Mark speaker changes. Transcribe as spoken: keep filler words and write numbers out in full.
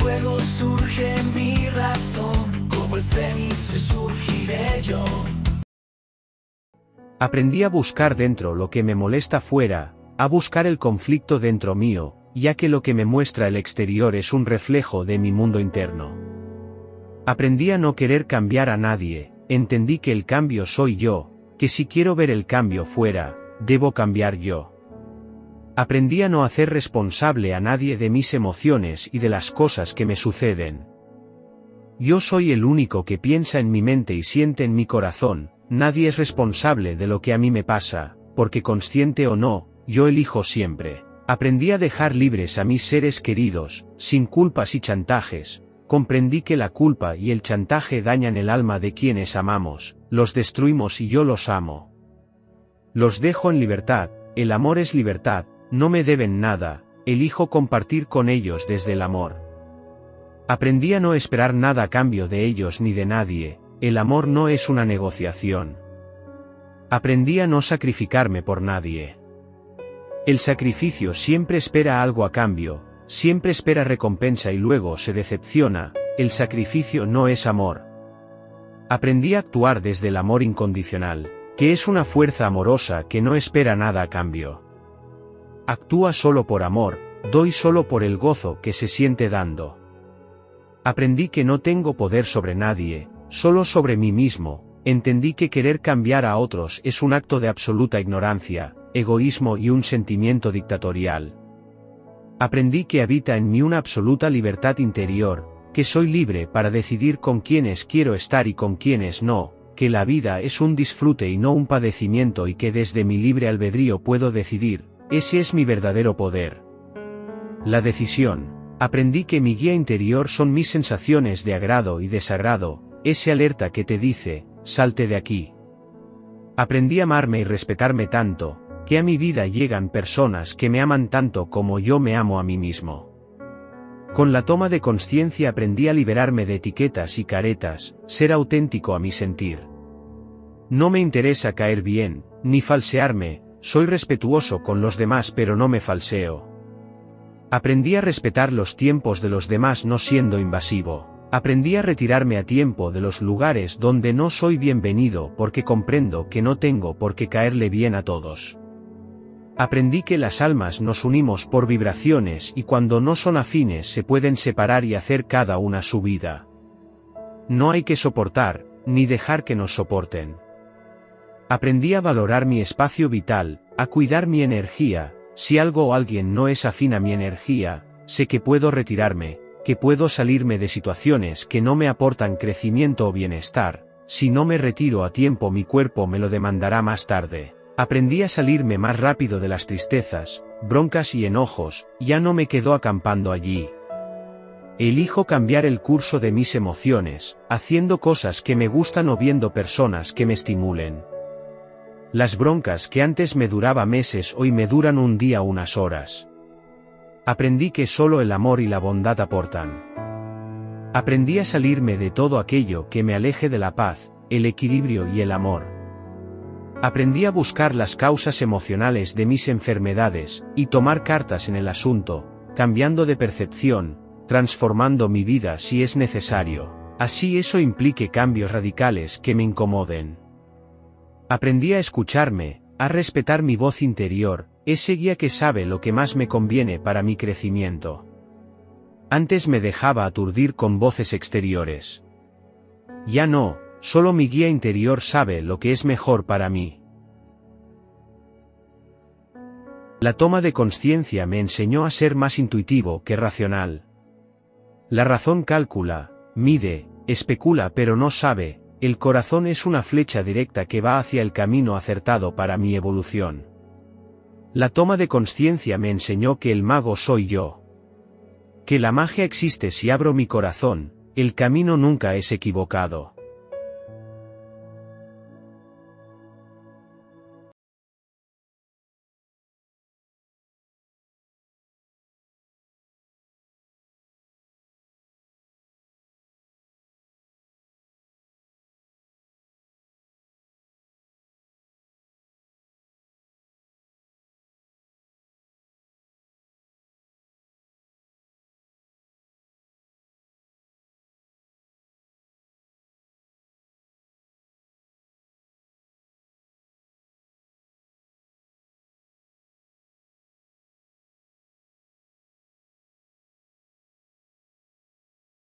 Speaker 1: fuego surge mi razón, como el fénix resurgiré yo.
Speaker 2: Aprendí a buscar dentro lo que me molesta fuera, a buscar el conflicto dentro mío, ya que lo que me muestra el exterior es un reflejo de mi mundo interno. Aprendí a no querer cambiar a nadie, entendí que el cambio soy yo, que si quiero ver el cambio fuera, debo cambiar yo. Aprendí a no hacer responsable a nadie de mis emociones y de las cosas que me suceden. Yo soy el único que piensa en mi mente y siente en mi corazón, nadie es responsable de lo que a mí me pasa, porque consciente o no, yo elijo siempre. Aprendí a dejar libres a mis seres queridos, sin culpas y chantajes. Comprendí que la culpa y el chantaje dañan el alma de quienes amamos, los destruimos y yo los amo. Los dejo en libertad, el amor es libertad, no me deben nada, elijo compartir con ellos desde el amor. Aprendí a no esperar nada a cambio de ellos ni de nadie, el amor no es una negociación. Aprendí a no sacrificarme por nadie. El sacrificio siempre espera algo a cambio, siempre espera recompensa y luego se decepciona, el sacrificio no es amor. Aprendí a actuar desde el amor incondicional, que es una fuerza amorosa que no espera nada a cambio. Actúa solo por amor, doy solo por el gozo que se siente dando. Aprendí que no tengo poder sobre nadie, solo sobre mí mismo, entendí que querer cambiar a otros es un acto de absoluta ignorancia, egoísmo y un sentimiento dictatorial. Aprendí que habita en mí una absoluta libertad interior, que soy libre para decidir con quiénes quiero estar y con quiénes no, que la vida es un disfrute y no un padecimiento y que desde mi libre albedrío puedo decidir, ese es mi verdadero poder. La decisión. Aprendí que mi guía interior son mis sensaciones de agrado y desagrado, ese alerta que te dice, salte de aquí. Aprendí a amarme y respetarme tanto, que a mi vida llegan personas que me aman tanto como yo me amo a mí mismo. Con la toma de conciencia aprendí a liberarme de etiquetas y caretas, ser auténtico a mi sentir. No me interesa caer bien, ni falsearme, soy respetuoso con los demás pero no me falseo. Aprendí a respetar los tiempos de los demás no siendo invasivo. Aprendí a retirarme a tiempo de los lugares donde no soy bienvenido porque comprendo que no tengo por qué caerle bien a todos. Aprendí que las almas nos unimos por vibraciones y cuando no son afines se pueden separar y hacer cada una su vida. No hay que soportar, ni dejar que nos soporten. Aprendí a valorar mi espacio vital, a cuidar mi energía, si algo o alguien no es afín a mi energía, sé que puedo retirarme, que puedo salirme de situaciones que no me aportan crecimiento o bienestar, si no me retiro a tiempo mi cuerpo me lo demandará más tarde. Aprendí a salirme más rápido de las tristezas, broncas y enojos, ya no me quedo acampando allí. Elijo cambiar el curso de mis emociones, haciendo cosas que me gustan o viendo personas que me estimulen. Las broncas que antes me duraba meses hoy me duran un día o unas horas. Aprendí que solo el amor y la bondad aportan. Aprendí a salirme de todo aquello que me aleje de la paz, el equilibrio y el amor. Aprendí a buscar las causas emocionales de mis enfermedades, y tomar cartas en el asunto, cambiando de percepción, transformando mi vida si es necesario, así eso implique cambios radicales que me incomoden. Aprendí a escucharme, a respetar mi voz interior, ese guía que sabe lo que más me conviene para mi crecimiento. Antes me dejaba aturdir con voces exteriores. Ya no. Solo mi guía interior sabe lo que es mejor para mí. La toma de conciencia me enseñó a ser más intuitivo que racional. La razón calcula, mide, especula pero no sabe, el corazón es una flecha directa que va hacia el camino acertado para mi evolución. La toma de conciencia me enseñó que el mago soy yo. Que la magia existe si abro mi corazón, el camino nunca es equivocado.